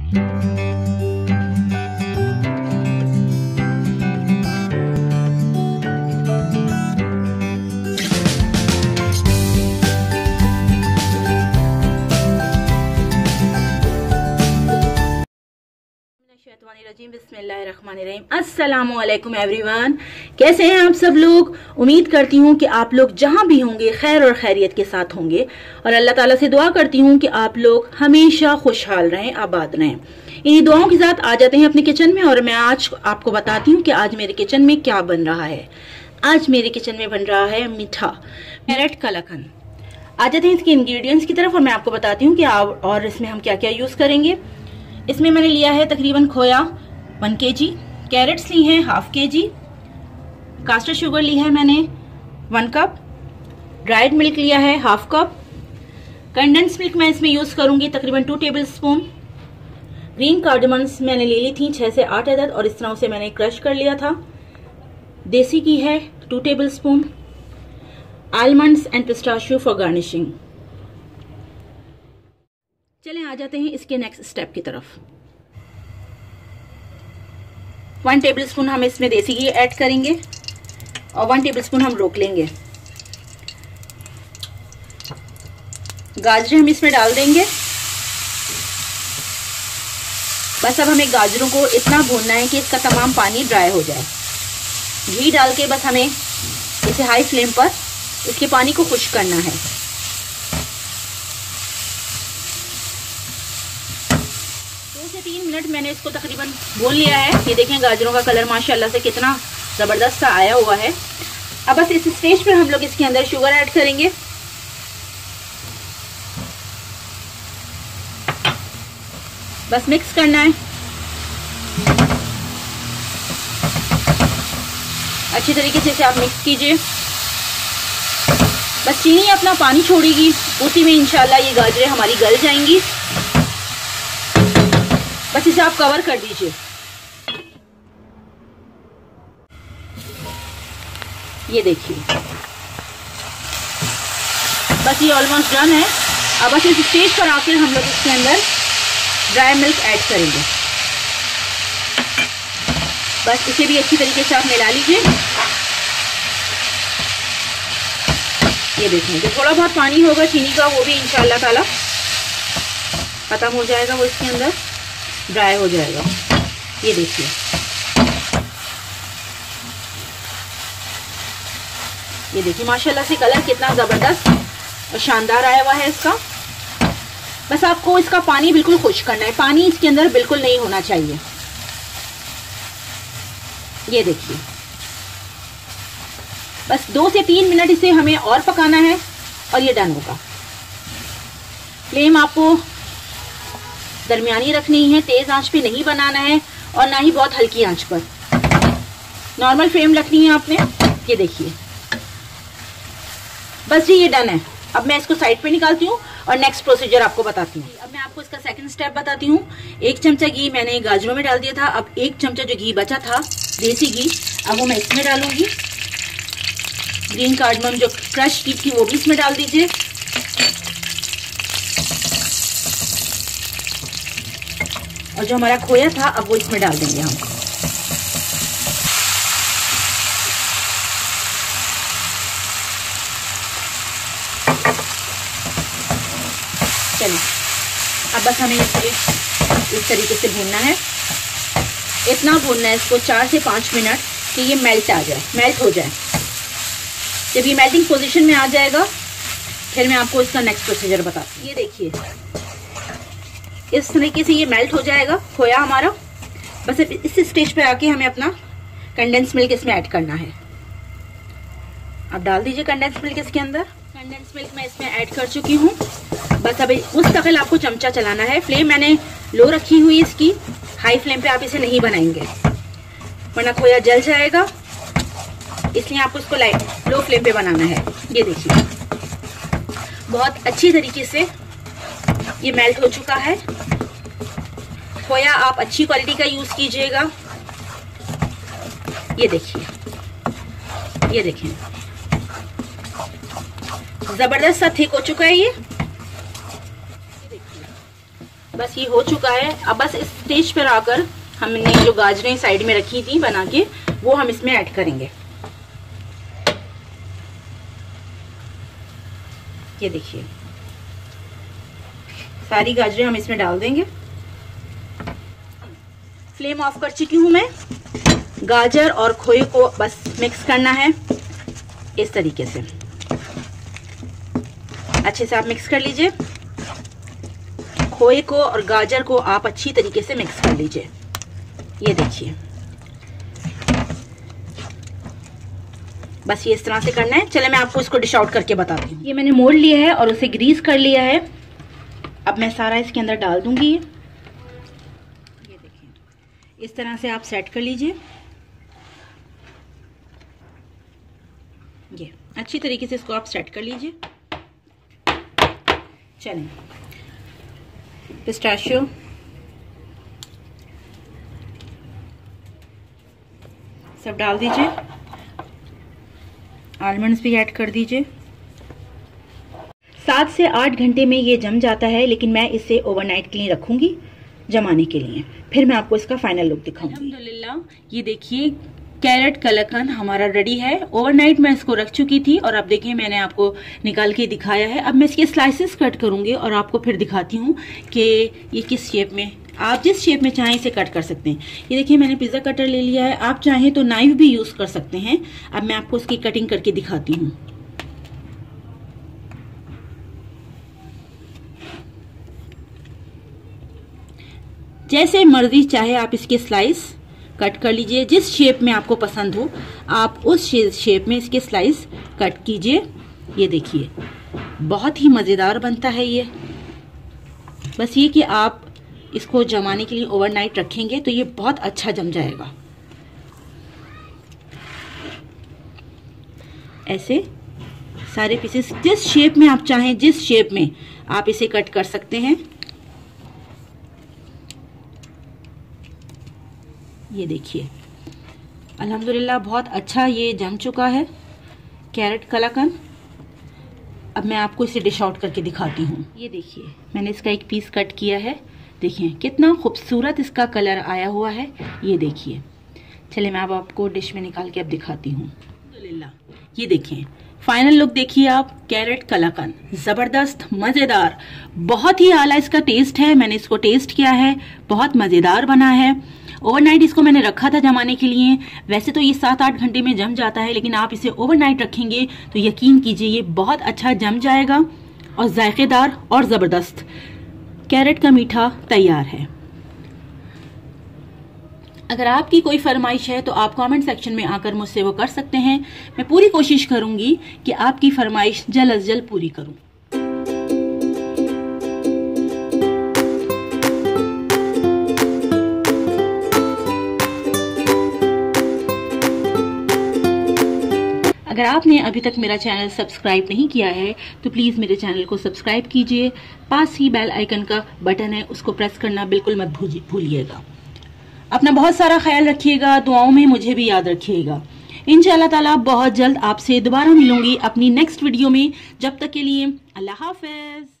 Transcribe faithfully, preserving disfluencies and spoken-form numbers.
बिस्मिल्लाहिर्रहमानिर्रहीम। अस्सलामुअलैकुम एवरीवन, कैसे हैं आप सब लोग। उम्मीद करती हूँ कि आप लोग जहाँ भी होंगे खैर और खैरियत के साथ होंगे और अल्लाह ताला से दुआ करती हूँ कि आप लोग हमेशा खुशहाल रहें, आबाद रहें। इन्हीं दुआओं के साथ आ जाते हैं अपने किचन में और मैं आज आपको बताती हूँ कि आज मेरे किचन में क्या बन रहा है। आज मेरे किचन में बन रहा है मीठा कैरेट कलाकंद। आ जाते हैं इसके इंग्रेडिएंट्स की तरफ और मैं आपको बताती हूँ कि और इसमें हम क्या क्या यूज करेंगे। इसमें मैंने लिया है तकरीबन खोया वन के जी, कैरेट्स ली हैं हाफ के जी, कास्टर शुगर ली है मैंने वन कप, ड्राइड मिल्क लिया है हाफ कप, कंडेंस मिल्क मैं इसमें यूज करूंगी तकरीबन two tablespoon, green cardamoms मैंने ले ली थी छह से आठ अदद और इस तरह से मैंने क्रश कर लिया था, देसी घी है two tablespoon, almonds and pistachio for garnishing. चलें आ जाते हैं इसके नेक्स्ट स्टेप की तरफ। वन टेबलस्पून हम इसमें देसी घी ऐड करेंगे और वन टेबलस्पून हम रोक लेंगे। गाजरें हम इसमें डाल देंगे। बस अब हमें गाजरों को इतना भूनना है कि इसका तमाम पानी ड्राई हो जाए। घी डाल के बस हमें इसे हाई फ्लेम पर इसके पानी को खुश्क करना है। तीन मिनट मैंने इसको तकरीबन भून लिया है। ये देखें गाजरों का कलर माशाल्लाह से कितना जबरदस्त सा आया हुआ है। अब बस इस स्टेज पर हम लोग इसके अंदर शुगर ऐड करेंगे। बस मिक्स करना है अच्छी तरीके से, इसे आप मिक्स कीजिए। बस चीनी अपना पानी छोड़ेगी, उसी में इंशाल्लाह ये गाजरें हमारी गल जाएंगी। बस इसे आप कवर कर दीजिए। ये देखिए बस ये ऑलमोस्ट डन है। अब बस इस स्टेज पर आकर हम लोग इसके अंदर ड्राई मिल्क ऐड करेंगे। बस इसे भी अच्छी तरीके से आप मिला लीजिए। ये देखिए जो थोड़ा बहुत पानी होगा चीनी का वो भी इंशाअल्लाह ताला खत्म हो जाएगा, वो इसके अंदर ड्राई हो जाएगा। ये देखिए ये देखिए माशाल्लाह से कलर कितना जबरदस्त और शानदार आया हुआ है इसका। बस आपको इसका पानी बिल्कुल खुश्क करना है, पानी इसके अंदर बिल्कुल नहीं होना चाहिए। ये देखिए बस दो से तीन मिनट इसे हमें और पकाना है और ये डन होगा। फ्लेम आपको दरमियानी रखनी है, तेज आंच पे नहीं बनाना है और ना ही बहुत हल्की आंच पर, नॉर्मल फ्लेम रखनी है आपने। ये देखिए बस जी ये डन है। अब मैं इसको साइड पे निकालती हूँ और नेक्स्ट प्रोसीजर आपको बताती हूँ। अब मैं आपको इसका सेकंड स्टेप बताती हूँ। एक चमचा घी मैंने गाजरों में डाल दिया था। अब एक चमचा जो घी बचा था देसी घी, अब वो मैं इसमें डालूंगी। ग्रीन कार्डमम जो क्रश की थी वो भी इसमें डाल दीजिए। और जो हमारा खोया था अब वो इसमें डाल देंगे हम। चलिए अब बस हमें इसे इस तरीके से भूनना है। इतना भूनना है इसको चार से पाँच मिनट कि ये मेल्ट आ जाए, मेल्ट हो जाए। जब ये मेल्टिंग पोजीशन में आ जाएगा फिर मैं आपको इसका नेक्स्ट प्रोसीजर बताती हूँ। ये देखिए इस तरीके से ये मेल्ट हो जाएगा खोया हमारा। बस इस स्टेज पे आके हमें अपना कंडेंस मिल्क इसमें ऐड करना है। अब डाल दीजिए कंडेंस मिल्क इसके अंदर। कंडेंस मिल्क मैं इसमें ऐड कर चुकी हूँ। बस अभी उस तक आपको चमचा चलाना है। फ्लेम मैंने लो रखी हुई इसकी, हाई फ्लेम पे आप इसे नहीं बनाएंगे वरना खोया जल जाएगा, इसलिए आपको इसको लाइट लो फ्लेम पे बनाना है। ये देखिए बहुत अच्छी तरीके से ये मेल्ट हो चुका है। खोया आप अच्छी क्वालिटी का यूज कीजिएगा। ये देखिए ये देखिए जबरदस्त सा थिक हो चुका है ये। बस ये हो चुका है। अब बस इस स्टेज पर आकर हमने जो गाजरें साइड में रखी थी बना के, वो हम इसमें ऐड करेंगे। ये देखिए सारी गाजरें हम इसमें डाल देंगे। फ्लेम ऑफ कर चुकी हूं मैं। गाजर और खोए को बस मिक्स करना है इस तरीके से, अच्छे से आप मिक्स कर लीजिए। खोए को और गाजर को आप अच्छी तरीके से मिक्स कर लीजिए। ये देखिए बस ये इस तरह से करना है। चले मैं आपको इसको डिश आउट करके बताती हूँ। ये मैंने मोड़ लिया है और उसे ग्रीस कर लिया है। अब मैं सारा इसके अंदर डाल दूंगी। ये देखिए इस तरह से आप सेट कर लीजिए। ये अच्छी तरीके से इसको आप सेट कर लीजिए। चलें, पिस्ताशियो, सब डाल दीजिए। आलमंड्स भी ऐड कर दीजिए। सात से आठ घंटे में ये जम जाता है, लेकिन मैं इसे ओवरनाइट के लिए रखूंगी जमाने के लिए। फिर मैं आपको इसका फाइनल लुक दिखाऊंगी। अल्हम्दुलिल्लाह ये देखिए कैरेट कलाकंद हमारा रेडी है। ओवरनाइट मैं इसको रख चुकी थी और अब देखिए मैंने आपको निकाल के दिखाया है। अब मैं इसके स्लाइसेस कट करूंगी और आपको फिर दिखाती हूँ कि ये किस शेप में, आप जिस शेप में चाहें इसे कट कर सकते हैं। ये देखिए मैंने पिज्जा कटर ले लिया है, आप चाहें तो नाइफ भी यूज कर सकते हैं। अब मैं आपको इसकी कटिंग करके दिखाती हूँ। जैसे मर्जी चाहे आप इसके स्लाइस कट कर लीजिए, जिस शेप में आपको पसंद हो आप उस शेप में इसके स्लाइस कट कीजिए। ये देखिए बहुत ही मजेदार बनता है ये। बस ये कि आप इसको जमाने के लिए ओवरनाइट रखेंगे तो ये बहुत अच्छा जम जाएगा। ऐसे सारे पीसेस जिस शेप में आप चाहें, जिस शेप में आप इसे कट कर सकते हैं। ये देखिए अल्हम्दुलिल्लाह बहुत अच्छा ये जम चुका है कैरेट कलाकंद। अब मैं आपको इसे डिश आउट करके दिखाती हूँ। ये देखिए मैंने इसका एक पीस कट किया है, देखिए कितना खूबसूरत इसका कलर आया हुआ है। ये देखिए, चलिए मैं अब आपको डिश में निकाल के अब दिखाती हूँ। अल्हम्दुलिल्लाह ये देखिए फाइनल लुक देखिए आप, कैरेट कलाकंद जबरदस्त मजेदार, बहुत ही आला इसका टेस्ट है। मैंने इसको टेस्ट किया है, बहुत मजेदार बना है। ओवरनाइट इसको मैंने रखा था जमाने के लिए। वैसे तो ये सात आठ घंटे में जम जाता है, लेकिन आप इसे ओवरनाइट रखेंगे तो यकीन कीजिए ये बहुत अच्छा जम जाएगा और जायकेदार और जबरदस्त कैरेट का मीठा तैयार है। अगर आपकी कोई फरमाइश है तो आप कमेंट सेक्शन में आकर मुझसे वो कर सकते हैं। मैं पूरी कोशिश करूंगी कि आपकी फरमाइश जल्द अज जल्द पूरी करूं। अगर आपने अभी तक मेरा चैनल सब्सक्राइब नहीं किया है तो प्लीज मेरे चैनल को सब्सक्राइब कीजिए। पास ही बेल आइकन का बटन है, उसको प्रेस करना बिल्कुल मत भूलिएगा। अपना बहुत सारा ख्याल रखिएगा, दुआओं में मुझे भी याद रखिएगा। इंशाअल्लाह ताला बहुत जल्द आपसे दोबारा मिलूंगी अपनी नेक्स्ट वीडियो में। जब तक के लिए अल्लाह हाफिज।